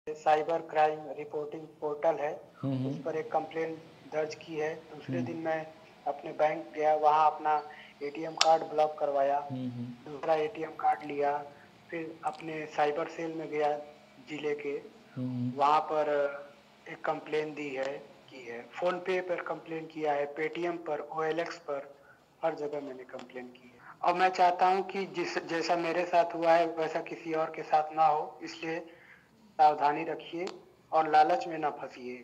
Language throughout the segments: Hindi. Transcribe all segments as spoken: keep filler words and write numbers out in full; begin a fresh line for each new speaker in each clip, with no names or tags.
साइबर क्राइम रिपोर्टिंग पोर्टल है,
हम्म
उस
हम्म
पर एक कंप्लेंट दर्ज की है। दूसरे
हम्म
दिन मैं अपने बैंक गया, वहाँ अपना एटीएम कार्ड ब्लॉक करवाया,
हम्म हम्म
दूसरा एटीएम कार्ड लिया। फिर अपने साइबर सेल में गया जिले के,
हम्म।
वहाँ पर एक कंप्लेन दी है की है। फोन पे पर कंप्लेन किया है, पेटीएम पर, ओएलएक्स पर, हर जगह मैंने कंप्लेन की है। और मैं चाहता हूँ कि जिस जैसा मेरे साथ हुआ है वैसा किसी और के साथ ना हो, इसलिए सावधानी रखिए और लालच में ना फंसिए।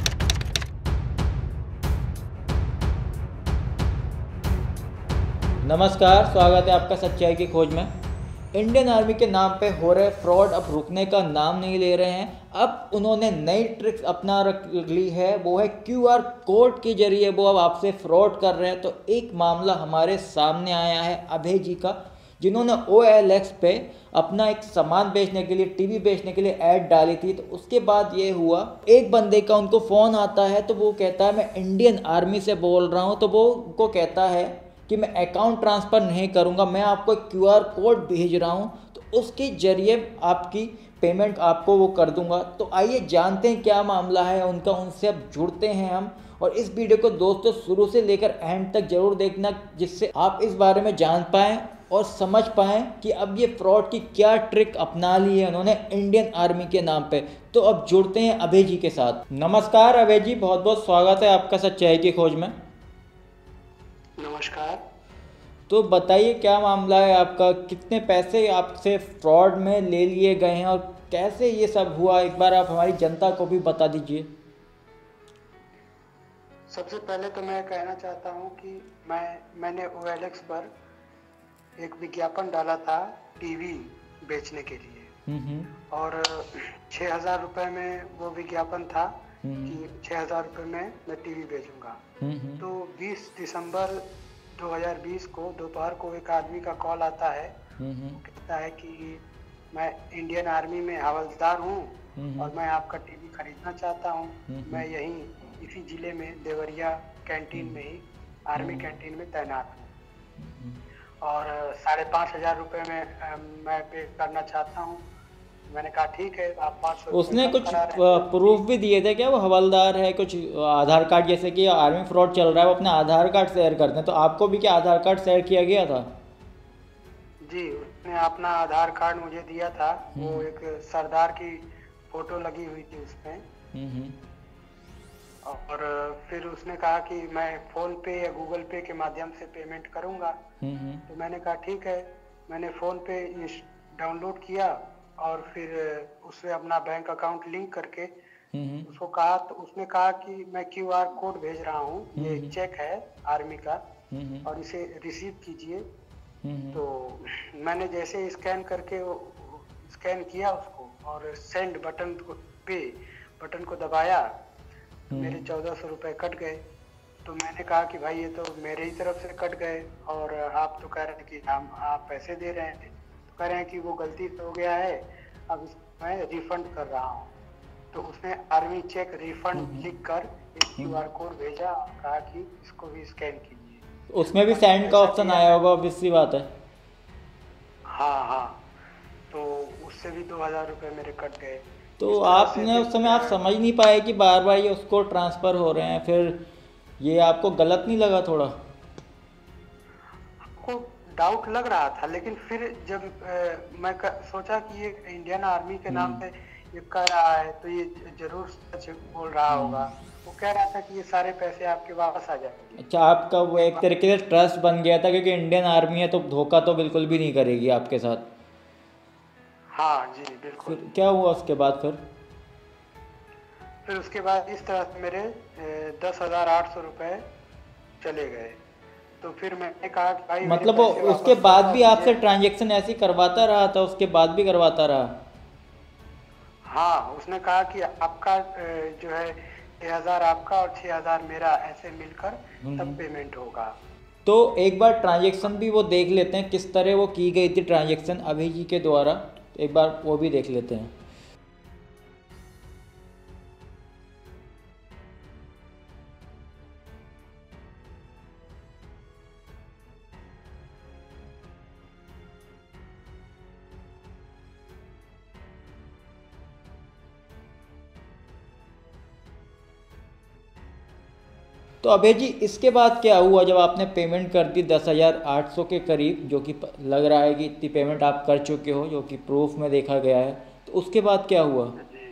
नमस्कार, स्वागत है आपका सच्चाई की खोज में। इंडियन आर्मी के नाम पे हो रहे फ्रॉड अब रुकने का नाम नहीं ले रहे हैं। अब उन्होंने नई ट्रिक्स अपना रख ली है, वो है क्यूआर कोड के जरिए वो अब आपसे फ्रॉड कर रहे हैं। तो एक मामला हमारे सामने आया है अभय जी का, जिन्होंने ओ एल एक्स पे अपना एक सामान बेचने के लिए, टीवी बेचने के लिए ऐड डाली थी। तो उसके बाद ये हुआ, एक बंदे का उनको फ़ोन आता है, तो वो कहता है मैं इंडियन आर्मी से बोल रहा हूँ। तो वो उनको कहता है कि मैं अकाउंट ट्रांसफ़र नहीं करूँगा, मैं आपको क्यू आर कोड भेज रहा हूँ, तो उसके ज़रिए आपकी पेमेंट आपको वो कर दूंगा। तो आइए जानते हैं क्या मामला है उनका, उनसे अब जुड़ते हैं हम। और इस वीडियो को दोस्तों शुरू से लेकर एंड तक जरूर देखना, जिससे आप इस बारे में जान पाएँ और समझ पाएँ कि अब ये फ्रॉड की क्या ट्रिक अपना ली है उन्होंने इंडियन आर्मी के नाम पे। तो अब जुड़ते हैं अभय जी के साथ। नमस्कार अभय जी, बहुत बहुत स्वागत है आपका सच्चाई की खोज में।
नमस्कार।
तो बताइए क्या मामला है आपका, कितने पैसे आपसे फ्रॉड में ले लिए गए हैं और कैसे ये सब हुआ, एक बार आप हमारी जनता को भी बता दीजिए।
सबसे पहले तो मैं कहना चाहता हूँ कि मैं मैंने ओएलएक्स पर एक विज्ञापन डाला था टीवी बेचने के लिए।
हम्म हम्म
और छः हजार रुपये में वो विज्ञापन था
हम्म
कि छः हजार रुपये में मैं टीवी बेचूंगा।
हम्म हम्म
तो बीस दिसंबर दो हज़ार बीस को दोपहर को एक आदमी का कॉल आता है।
हम्म हम्म
वो कहता है कि मैं इंडियन आर्मी में हवलदार हूँ
हम्म
और मैं आपका टीवी खरीदना चाहता हूँ।
हम्म
मैं
हम्म
यहीं इसी जिले में देवरिया कैंटीन
हम्म
में ही, आर्मी
हम्म
कैंटीन में तैनात हूँ।
हम्म।
और साढ़े पाँच हजार रुपये में अ, मैं पे करना चाहता हूँ। मैंने कहा ठीक है, आप पाँच सौ रुपये
उसने
कम
कुछ
करा रहे हैं तो
प्रूफ
ठीक।
भी दिए थे क्या, वो हवलदार है कुछ आधार कार्ड, जैसे कि आर्मी फ्रॉड चल रहा है वो अपना आधार कार्ड शेयर करते हैं, तो आपको भी क्या आधार कार्ड शेयर किया गया था?
जी, उसने अपना आधार कार्ड मुझे दिया था। वो
हम्म
एक सरदार की फोटो लगी हुई थी उसमें।
हम्म हम्म
और फिर उसने कहा कि मैं फोन पे या गूगल पे के माध्यम से पेमेंट करूंगा।
हम्म हम्म
तो मैंने कहा ठीक है। मैंने फोन पे डाउनलोड किया और फिर उससे अपना बैंक अकाउंट लिंक करके
हम्म हम्म
उसको कहा, तो उसने कहा कि मैं क्यूआर कोड भेज रहा हूँ, ये
हम्म
चेक है आर्मी का
हम्म हम्म
और इसे रिसीव कीजिए।
हम्म
तो मैंने जैसे स्कैन करके स्कैन किया उसको और सेंड बटन को पे बटन को दबाया, तो
हम्म
मेरे चौदह सौ रुपये कट गए। तो मैंने कहा कि भाई ये तो मेरे ही तरफ से कट गए और आप तो कह रहे हैं कि हम आप पैसे दे रहे हैं। तो कह रहे हैं कि वो गलती से हो गया है, अब इसको मैं रिफंड कर रहा हूँ। तो उसने आर्मी चेक
हम्म
रिफंड
हम्म
लिख कर एक
हम्म।
क्यूआर कोड भेजा और कहा कि इसको भी स्कैन कीजिए।
उसमें भी
और मैंने
सेंड का
पैसा
ऑप्शन
दिया।
आया होगा, ऑब्वियस सी बात है।
हाँ हाँ। तो उससे भी दो हजार रुपये मेरे कट गए।
तो
इस तरह से
आपने
फिर
उस समय आप समझ नहीं पाए कि बार बार ये उसको ट्रांसफ़र हो रहे हैं, फिर ये आपको गलत नहीं लगा थोड़ा?
को डाउट लग रहा था, लेकिन फिर जब अ, मैं क, सोचा कि ये इंडियन आर्मी के नाम
हम्म
पे ये कर रहा है तो ये जरूर सच बोल रहा
हम्म।
होगा। वो कह रहा था कि ये सारे पैसे आपके वापस आ जाएंगे।
अच्छा, आपका वो
एक
एक
बार।
तरीके से ट्रस्ट बन गया था, क्योंकि इंडियन आर्मी है तो धोखा तो बिल्कुल भी नहीं करेगी आपके साथ।
हाँ जी बिल्कुल।
फिर क्या हुआ उसके बाद फिर?
फिर उसके बाद इस तरह से मेरे दस हजार आठ सौ रुपये चले गए। तो फिर मैंने कहा कि भाई मेरे
मतलब वो
पैसे
उसके
वापस
बाद
करवा
भी आपसे
दीजिए।
ट्रांजेक्शन ऐसी करवाता रहा था, उसके बाद भी करवाता रहा?
हाँ, उसने कहा कि आपका अ, जो है छः हजार आपका और छः हजार मेरा, ऐसे मिलकर
हम्म
तब
हम्म।
पेमेंट होगा।
तो एक बार ट्रांजेक्शन भी वो देख लेते हैं, किस तरह वो की गई थी ट्रांजेक्शन अभी जी के द्वारा। एक बार वो भी देख लेते हैं। तो अभय जी इसके बाद क्या हुआ जब आपने पेमेंट कर दी दस हज़ार आठ सौ के करीब, जो कि प- लग रहा है कि इतनी पेमेंट आप कर चुके हो, जो कि प्रूफ में देखा गया है, तो उसके बाद क्या हुआ?
जी।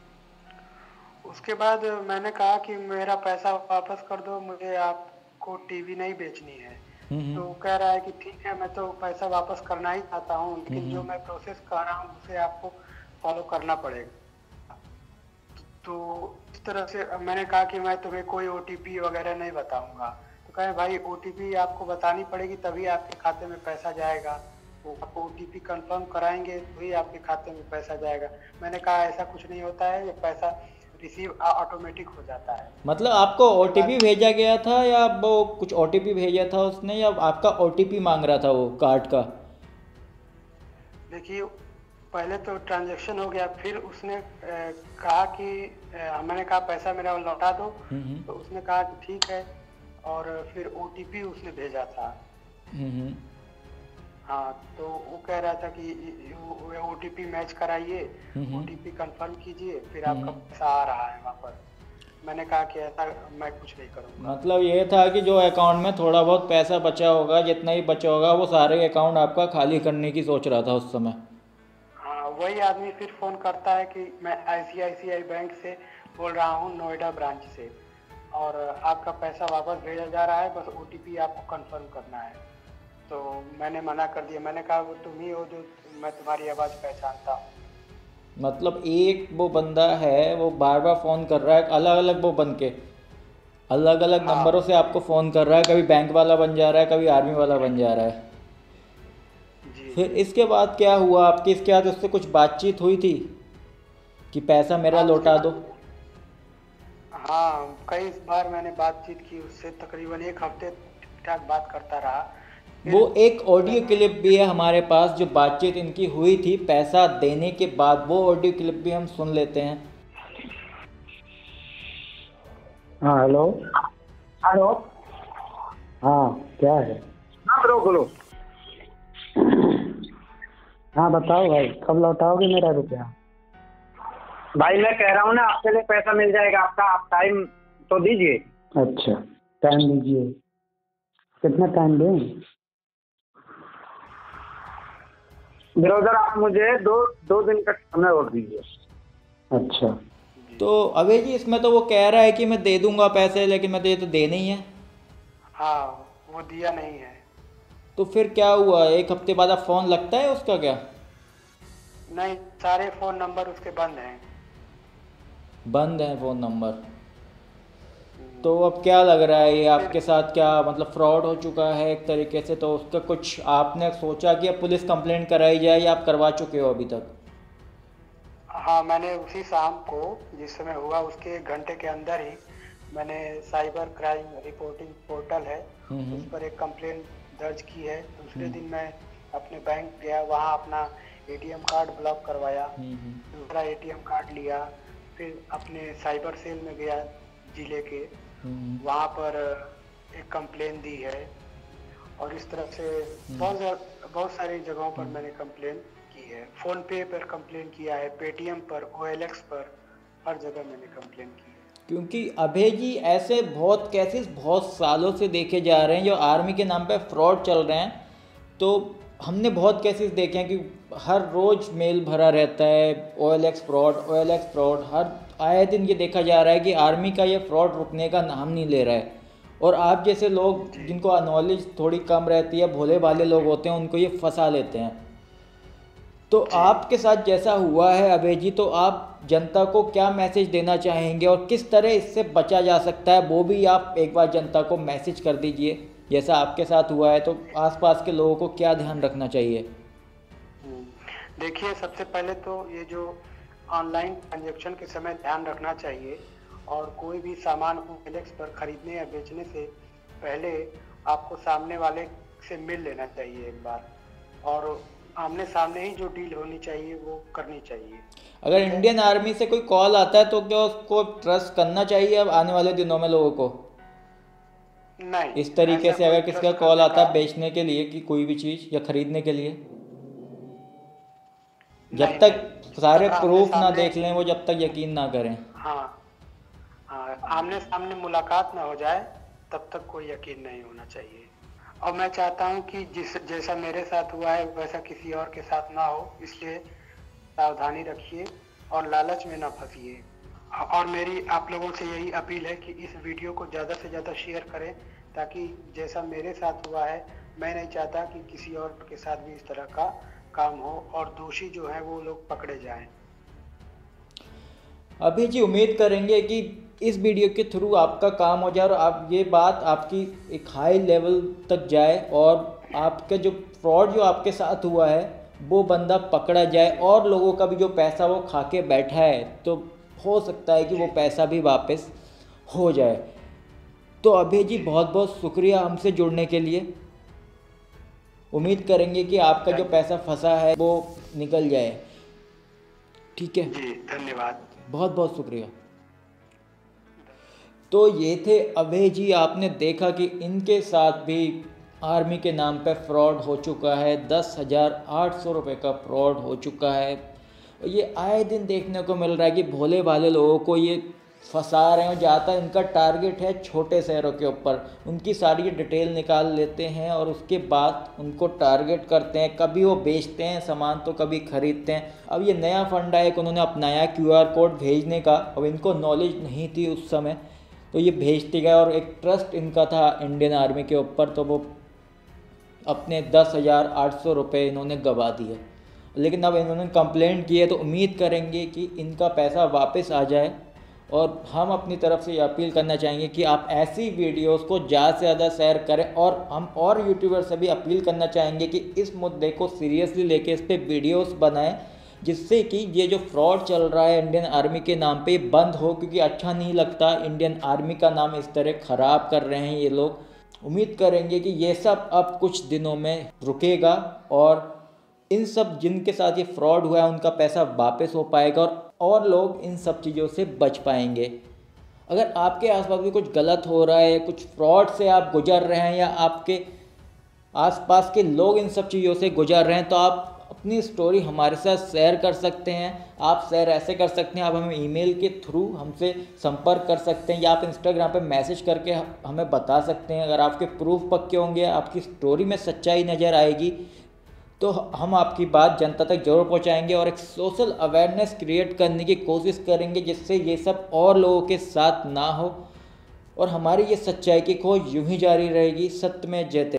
उसके बाद मैंने कहा कि मेरा पैसा वापस कर दो, मुझे आपको टीवी नहीं बेचनी है।
हम्म
तो
हम्म
वो कह रहा है कि ठीक है, मैं तो पैसा वापस करना ही चाहता हूँ, लेकिन जो
हम्म
मैं प्रोसेस कर रहा हूँ उसे आपको फॉलो करना पड़ेगा। तो इस तरह से मैंने कहा कि मैं तुम्हें कोई ओटीपी वगैरह नहीं बताऊंगा। तो कहे भाई ओटीपी आपको बतानी पड़ेगी, तभी आपके खाते में पैसा जाएगा। वो आप ओटीपी कंफर्म कराएंगे तभी आपके खाते में पैसा जाएगा। मैंने कहा ऐसा कुछ नहीं होता है, ये पैसा रिसीव ऑटोमेटिक हो जाता है।
मतलब आपको
उसके
ओटीपी
बाद
भेजा गया था या वो कुछ ओटीपी भेजा था उसने, या आपका ओटीपी मांग रहा था वो कार्ड का?
देखिए, पहले तो ट्रांजैक्शन हो गया, फिर उसने अ, कहा कि अ, मैंने कहा पैसा मेरा लौटा दो।
हम्म हम्म
तो उसने कहा कि ठीक है, और फिर ओटीपी उसने भेजा था।
हम्म हम्म
हाँ, तो वो कह रहा था कि ओटीपी मैच कराइए,
हम्म हम्म
ओटीपी कंफर्म कीजिए, फिर आपका
हम्म।
पैसा आ रहा है वापस। मैंने कहा कि ऐसा मैं कुछ नहीं करूँगा।
मतलब ये था कि जो अकाउंट में थोड़ा बहुत पैसा बचा होगा, जितना ही बचा होगा, वो सारे अकाउंट आपका खाली करने की सोच रहा था उस समय।
हाँ, वही आदमी फिर फोन करता है कि मैं आईसीआईसीआई बैंक से बोल रहा हूँ, नोएडा ब्रांच से, और आपका पैसा वापस भेजा जा रहा है, बस ओटीपी आपको कंफर्म करना है। तो मैंने मना कर दिया। मैंने कहा वो तुम ही हो जो मैं तुम्हारी आवाज़ पहचानता हूँ।
मतलब एक वो बंदा है, वो बार बार फ़ोन कर रहा है, अलग अलग वो बन के अलग अलग नंबरों
हाँ
से आपको फ़ोन कर रहा है, कभी बैंक वाला बन जा रहा है, कभी आर्मी वाला बन जा रहा है।
जी
फिर
जी।
इसके बाद क्या हुआ आपकी? इसके बाद उससे कुछ बातचीत हुई थी कि पैसा मेरा
हाँ, उसके
लौटा दो?
बाद हाँ, कई बार मैंने बातचीत की उससे, तकरीबन एक हफ्ते ठीक ठाक बात करता रहा।
वो
फिर
एक ऑडियो
मैंने
क्लिप भी है हमारे पास, जो बातचीत इनकी हुई थी पैसा देने के बाद, वो ऑडियो क्लिप भी हम सुन लेते हैं।
हाँ हेलो।
हेलो।
हाँ क्या है?
हाँ ब्रो बोलो।
हाँ बताओ भाई, कब लौटाओगे मेरा रुपया?
भाई मैं कह रहा हूँ ना, आपके लिए पैसा मिल जाएगा आपका, आप टाइम तो दीजिए।
अच्छा टाइम दीजिए, कितना टाइम दें?
ब्रदर आप मुझे दो दो दिन का समय और दीजिए।
अच्छा
तो अभय जी इसमें तो वो कह रहा है कि मैं दे दूंगा पैसे, लेकिन मैं तो ये तो देने ही है।
हाँ, वो दिया नहीं है।
तो फिर क्या हुआ, एक हफ्ते बाद अब फ़ोन लगता है उसका क्या?
नहीं, सारे फोन नंबर उसके बंद हैं।
बंद है फ़ोन नंबर? तो अब क्या लग रहा है, ये
फिर
आपके साथ क्या मतलब फ्रॉड हो चुका है एक तरीके से? तो उसका कुछ आपने सोचा कि अब पुलिस कंप्लेंट कराई जाए, या आप करवा चुके हो अभी तक?
हाँ, मैंने उसी शाम को, जिस समय हुआ उसके एक घंटे के अंदर ही, मैंने साइबर क्राइम रिपोर्टिंग पोर्टल है,
हम्म
उस
हम्म
पर एक कंप्लेंट दर्ज की है। दूसरे
हम्म
दिन मैं अपने बैंक गया, वहाँ अपना एटीएम कार्ड ब्लॉक करवाया,
हम्म हम्म
दूसरा एटीएम कार्ड लिया, फिर अपने साइबर सेल में गया जिले के,
हम्म
वहाँ पर एक कंप्लेन दी है। और इस तरह से बहुत सा- बहुत सारी जगहों पर मैंने कंप्लेन की है। फोन पे पर कंप्लेन किया है, पेटीएम पर, ओएलएक्स पर, हर जगह मैंने कंप्लेन की है।
क्योंकि अभय जी ऐसे बहुत केसेस बहुत सालों से देखे जा रहे हैं जो आर्मी के नाम पे फ्रॉड चल रहे हैं। तो हमने बहुत केसेस देखे हैं कि हर रोज़ मेल भरा रहता है, ओएलएक्स फ्रॉड, ओएलएक्स फ्रॉड, हर आए दिन ये देखा जा रहा है कि आर्मी का ये फ्रॉड रुकने का नाम नहीं ले रहा है। और आप जैसे लोग
जी
जिनको नॉलेज थोड़ी कम रहती है, भोले भाले लोग होते हैं, उनको ये फंसा लेते हैं। तो
जी।
आपके साथ जैसा हुआ है अभय जी, तो आप जनता को क्या मैसेज देना चाहेंगे और किस तरह इससे बचा जा सकता है, वो भी आप एक बार जनता को मैसेज कर दीजिए। जैसा आपके साथ हुआ है, तो आसपास के लोगों को क्या ध्यान रखना चाहिए?
हम्म, देखिए, सबसे पहले तो ये जो ऑनलाइन ट्रांजैक्शन के समय ध्यान रखना चाहिए, और कोई भी सामान ओएलएक्स पर खरीदने या बेचने से पहले आपको सामने वाले से मिल लेना चाहिए एक बार, और आमने सामने ही जो डील होनी चाहिए वो करनी चाहिए।
अगर
ठीक है।
इंडियन आर्मी से कोई कॉल आता है तो क्या उसको ट्रस्ट करना चाहिए अब आने वाले दिनों में लोगों को?
नहीं,
इस तरीके
ऐसा
से
कोई
अगर किसी का
ट्रस्ट
कॉल
करने
आता
का
है बेचने के लिए कि कोई भी चीज़ या खरीदने के लिए, जब
नहीं
तक
नहीं, जब
सारे
तक आमने
प्रूफ ना
सामने,
देख लें वो, जब तक यकीन ना करें।
हाँ हाँ, आमने सामने मुलाकात ना हो जाए, तब तक कोई यकीन नहीं होना चाहिए। और मैं चाहता हूं कि जिस जैसा मेरे साथ हुआ है वैसा किसी और के साथ ना हो, इसलिए सावधानी रखिए और लालच में ना फंसिए। और मेरी आप लोगों से यही अपील है कि इस वीडियो को ज़्यादा से ज़्यादा शेयर करें, ताकि जैसा मेरे साथ हुआ है, मैं नहीं चाहता कि किसी और के साथ भी इस तरह का काम हो और दोषी जो है वो लोग पकड़े जाएं।
अभी जी उम्मीद करेंगे कि इस वीडियो के थ्रू आपका काम हो जाए और आप ये बात आपकी एक हाई लेवल तक जाए और आपका जो फ्रॉड जो आपके साथ हुआ है वो बंदा पकड़ा जाए और लोगों का भी जो पैसा वो खा के बैठा है तो हो सकता है कि वो पैसा भी वापस हो जाए। तो अभी जी बहुत बहुत शुक्रिया हमसे जुड़ने के लिए। उम्मीद करेंगे कि आपका जो पैसा फंसा है वो निकल जाए। ठीक है
जी, धन्यवाद।
बहुत बहुत शुक्रिया। तो ये थे अभय जी, आपने देखा कि इनके साथ भी आर्मी के नाम पे फ्रॉड हो चुका है। दस हज़ार आठ सौ रुपये का फ्रॉड हो चुका है। ये आए दिन देखने को मिल रहा है कि भोले भाले लोगों को ये फंसा रहे हैं। ज़्यादातर इनका टारगेट है छोटे शहरों के ऊपर। उनकी सारी डिटेल निकाल लेते हैं और उसके बाद उनको टारगेट करते हैं। कभी वो बेचते हैं सामान तो कभी खरीदते हैं। अब ये नया फंडा एक उन्होंने अपनाया क्यू आर कोड भेजने का। अब इनको नॉलेज नहीं थी उस समय तो ये भेजते गए और एक ट्रस्ट इनका था इंडियन आर्मी के ऊपर, तो वो अपने दस हज़ार आठ सौ रुपये इन्होंने गवा दिए। लेकिन अब इन्होंने कंप्लेंट की है तो उम्मीद करेंगे कि इनका पैसा वापस आ जाए। और हम अपनी तरफ से ये अपील करना चाहेंगे कि आप ऐसी वीडियोस को ज़्यादा से ज़्यादा शेयर करें। और हम और यूट्यूबर से भी अपील करना चाहेंगे कि इस मुद्दे को सीरियसली लेके इस पर वीडियोस बनाएं, जिससे कि ये जो फ्रॉड चल रहा है इंडियन आर्मी के नाम पे बंद हो। क्योंकि अच्छा नहीं लगता इंडियन आर्मी का नाम इस तरह ख़राब कर रहे हैं ये लोग। उम्मीद करेंगे कि ये सब अब कुछ दिनों में रुकेगा और इन सब जिनके साथ ये फ्रॉड हुआ है उनका पैसा वापस हो पाएगा और और लोग इन सब चीज़ों से बच पाएंगे। अगर आपके आसपास भी कुछ गलत हो रहा है, कुछ फ्रॉड से आप गुजर रहे हैं या आपके आसपास के लोग इन सब चीज़ों से गुजर रहे हैं तो आप अपनी स्टोरी हमारे साथ शेयर कर सकते हैं। आप शेयर ऐसे कर सकते हैं, आप हमें ईमेल के थ्रू हमसे संपर्क कर सकते हैं या आप इंस्टाग्राम पे मैसेज करके हमें बता सकते हैं। अगर आपके प्रूफ पक्के होंगे, आपकी स्टोरी में सच्चाई नज़र आएगी तो हम आपकी बात जनता तक जरूर पहुंचाएंगे और एक सोशल अवेयरनेस क्रिएट करने की कोशिश करेंगे जिससे ये सब और लोगों के साथ ना हो और हमारी ये सच्चाई की खोज यूं ही जारी रहेगी। सत्य में जयते।